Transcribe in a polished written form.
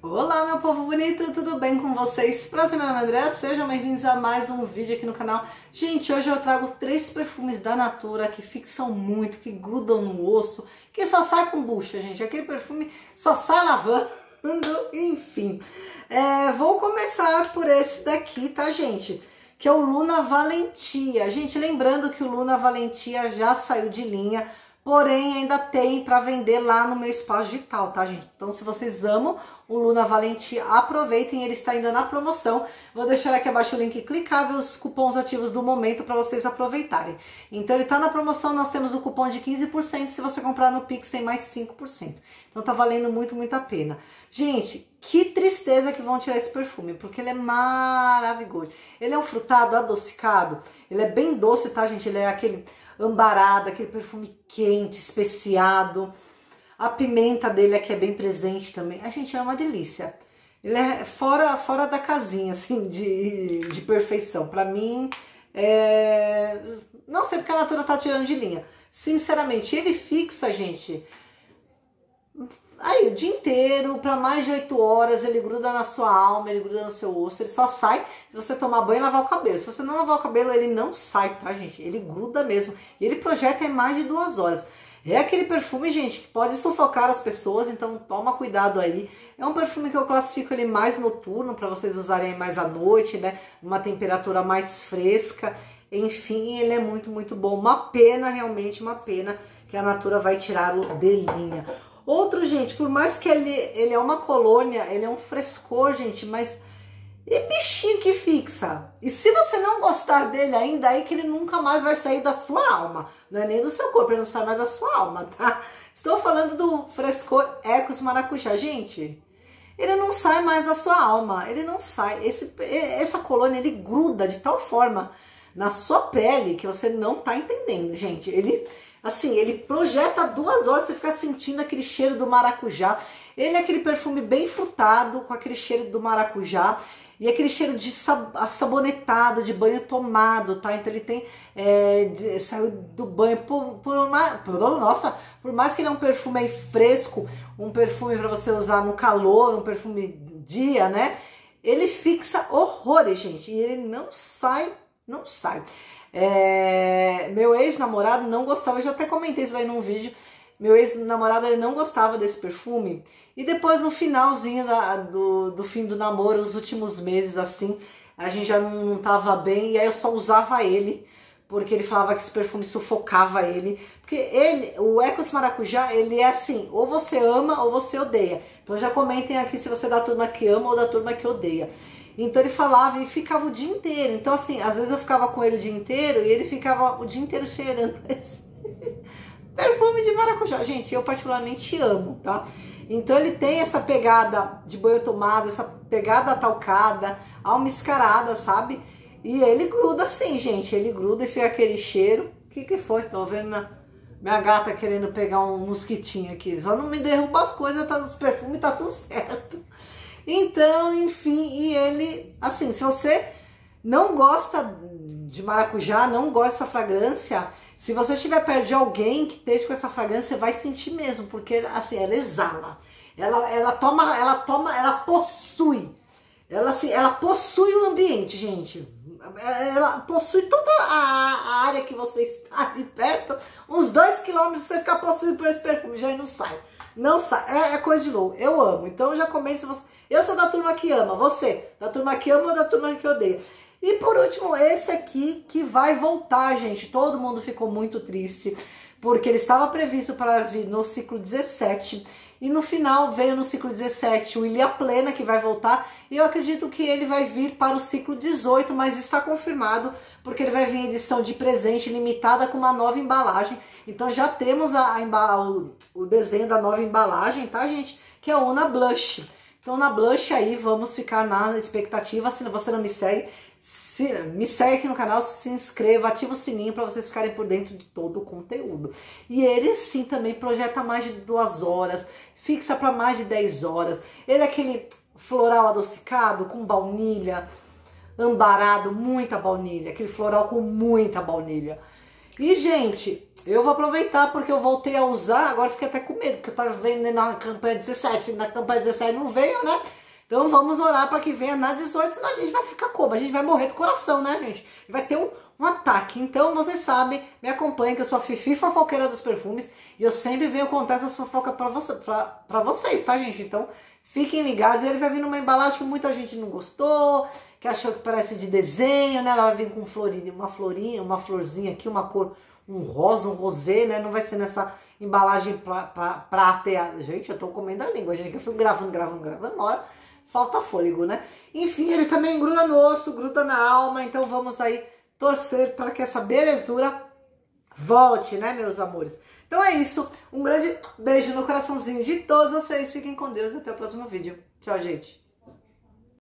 Olá, meu povo bonito, tudo bem com vocês? Prazer, meu nome é André, sejam bem-vindos a mais um vídeo aqui no canal. Gente, hoje eu trago 3 perfumes da Natura que fixam muito, que grudam no osso, que só sai com bucha, gente. Aquele perfume só sai lavando, enfim. Vou começar por esse daqui, tá, gente? Que é o Luna Valentia. Gente, lembrando que o Luna Valentia já saiu de linha, porém ainda tem para vender lá no meu espaço digital, tá, gente? Então, se vocês amam o Luna Valentia, aproveitem, ele está ainda na promoção. Vou deixar aqui abaixo o link clicável, os cupons ativos do momento para vocês aproveitarem. Então, ele está na promoção, nós temos o cupom de 15%, se você comprar no Pix tem mais 5%. Então, tá valendo muito, muito a pena. Gente, que tristeza que vão tirar esse perfume, porque ele é maravilhoso. Ele é um frutado adocicado, ele é bem doce, tá, gente? Ele é aquele ambarado, aquele perfume quente, especiado. A pimenta dele aqui é bem presente também. A gente é uma delícia. Ele é fora da casinha, assim, de perfeição. Pra mim, não sei porque a Natura tá tirando de linha. Sinceramente, ele fixa, gente, aí o dia inteiro, para mais de 8 horas, ele gruda na sua alma, ele gruda no seu osso, ele só sai se você tomar banho e lavar o cabelo. Se você não lavar o cabelo, ele não sai, tá, gente? Ele gruda mesmo. E ele projeta em mais de 2 horas. É aquele perfume, gente, que pode sufocar as pessoas, então toma cuidado aí. É um perfume que eu classifico ele mais noturno, para vocês usarem mais à noite, né? Uma temperatura mais fresca. Enfim, ele é muito, muito bom. Uma pena, realmente, uma pena que a Natura vai tirá-lo de linha. Outro, gente, por mais que ele é uma colônia, ele é um frescor, gente, mas é bichinho que fixa. E se você não gostar dele ainda, aí que ele nunca mais vai sair da sua alma. Não é nem do seu corpo, ele não sai mais da sua alma, tá? Estou falando do frescor Ecos Maracujá. Gente, ele não sai mais da sua alma, ele não sai. Essa colônia, ele gruda de tal forma na sua pele que você não tá entendendo, gente. Assim, ele projeta 2 horas, você fica sentindo aquele cheiro do maracujá. Ele é aquele perfume bem frutado, com aquele cheiro do maracujá. E aquele cheiro de sabonetado, de banho tomado, tá? Então ele tem, saiu do banho nossa, por mais que ele é um perfume aí fresco, um perfume para você usar no calor, um perfume dia, né? Ele fixa horrores, gente. E ele não sai, não sai. Meu ex-namorado não gostava, eu já até comentei isso aí num vídeo. Meu ex-namorado, ele não gostava desse perfume. E depois, no finalzinho do fim do namoro, os últimos meses, assim, a gente já não tava bem. E aí eu só usava ele, porque ele falava que esse perfume sufocava ele. Porque o Ecos Maracujá, ele é assim, ou você ama ou você odeia. Então já comentem aqui se você é da turma que ama ou da turma que odeia. Então ele falava e ficava o dia inteiro. Então assim, às vezes eu ficava com ele o dia inteiro e ele ficava o dia inteiro cheirando esse perfume de maracujá. Gente, eu particularmente amo, tá? Então ele tem essa pegada de banho tomado, essa pegada talcada, almiscarada, sabe? E ele gruda assim, gente. Ele gruda e fica aquele cheiro. O que foi? Tô vendo minha gata querendo pegar um mosquitinho aqui. Só não me derruba as coisas, tá nos perfumes, tá tudo certo. Então, enfim, e ele, assim, se você não gosta de maracujá, não gosta dessa fragrância, se você estiver perto de alguém que esteja com essa fragrância, você vai sentir mesmo, porque, assim, ela exala, ela possui, ela possui o ambiente, gente, ela possui toda a área que você está ali perto, uns 2 quilômetros você fica possuído por esse perfume, já não sai. Não sai, é coisa de louco. Eu amo. Então já comenta se você. Eu sou da turma que ama. Você, da turma que ama ou da turma que odeia? E por último, esse aqui que vai voltar, gente. Todo mundo ficou muito triste, porque ele estava previsto para vir no ciclo 17. E no final veio no ciclo 17 o Ilha Plena, que vai voltar. E eu acredito que ele vai vir para o ciclo 18, mas está confirmado, porque ele vai vir em edição de presente limitada com uma nova embalagem. Então já temos o desenho da nova embalagem, tá, gente? Que é o Una Blush. Então na Blush aí vamos ficar na expectativa. Se você não me segue, me segue aqui no canal, se inscreva, ativa o sininho para vocês ficarem por dentro de todo o conteúdo. E ele sim também projeta mais de 2 horas, fixa para mais de 10 horas. Ele é aquele floral adocicado com baunilha, ambarado, muita baunilha, aquele floral com muita baunilha. E, gente, eu vou aproveitar porque eu voltei a usar, agora fiquei até com medo, porque eu tava vendo na campanha 17, na campanha 17 não veio, né? Então vamos orar para que venha na 18, senão a gente vai ficar como? A gente vai morrer do coração, né, gente? Vai ter um ataque. Então, vocês sabem, me acompanhem, que eu sou a Fifi fofoqueira dos perfumes, e eu sempre venho contar essa fofoca pra vocês, tá, gente? Então, fiquem ligados. Ele vai vir numa embalagem que muita gente não gostou, que achou que parece de desenho, né? Ela vai vir com uma florinha, uma florzinha aqui, uma cor, um rosa, um rosé, né? Não vai ser nessa embalagem prateada. Gente, eu tô comendo a língua, gente, que eu fui gravando, uma hora falta fôlego, né? Enfim, ele também gruda no osso, gruda na alma, então vamos aí torcer para que essa belezura volte, né, meus amores? Então é isso, um grande beijo no coraçãozinho de todos vocês, fiquem com Deus e até o próximo vídeo. Tchau, gente!